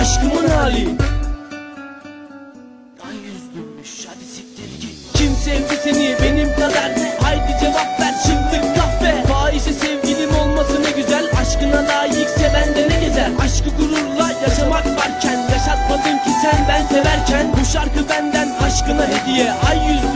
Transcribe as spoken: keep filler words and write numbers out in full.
aşkımın hali. Ay yüzlüymüş, hadi siktir git. Kim sevdi seni benim kadar? Haydi cevap ver şimdi kahve. Fahişe sevgilim olması ne güzel, aşkına layık seven de ne gezer. Aşkı gururla yaşamak varken yaşatmadın ki sen ben severken. Bu şarkı benden aşkına hediye. Ay yüzlü